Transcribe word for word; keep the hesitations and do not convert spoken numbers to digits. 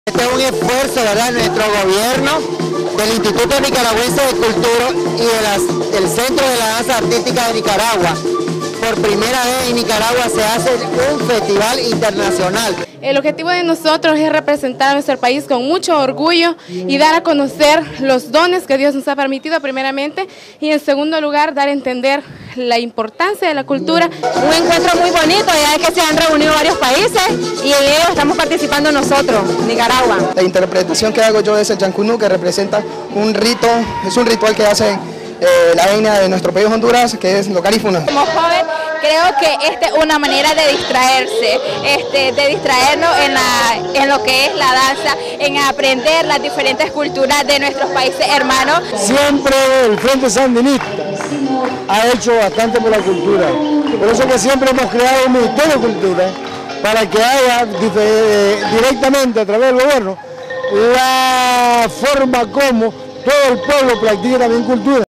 Este es un esfuerzo, ¿verdad?, de nuestro gobierno, del Instituto Nicaragüense de Cultura y de las, del Centro de la Danza Artística de Nicaragua. Por primera vez en Nicaragua se hace un festival internacional. El objetivo de nosotros es representar a nuestro país con mucho orgullo y dar a conocer los dones que Dios nos ha permitido primeramente, y en segundo lugar dar a entender la importancia de la cultura. Un encuentro muy bonito, ya que se han reunido varios países y en ello estamos participando nosotros, Nicaragua. La interpretación que hago yo es el Yancunú, que representa un rito, es un ritual que hace eh, la etnia de nuestro país Honduras, que es lo garífuna. Como joven creo que esta es una manera de distraerse, este, de distraernos en, la, en lo que es la danza, en aprender las diferentes culturas de nuestros países hermanos. Siempre el Frente Sandinista ha hecho bastante por la cultura, por eso que siempre hemos creado un Ministerio de Cultura para que haya directamente a través del gobierno la forma como todo el pueblo practica también cultura.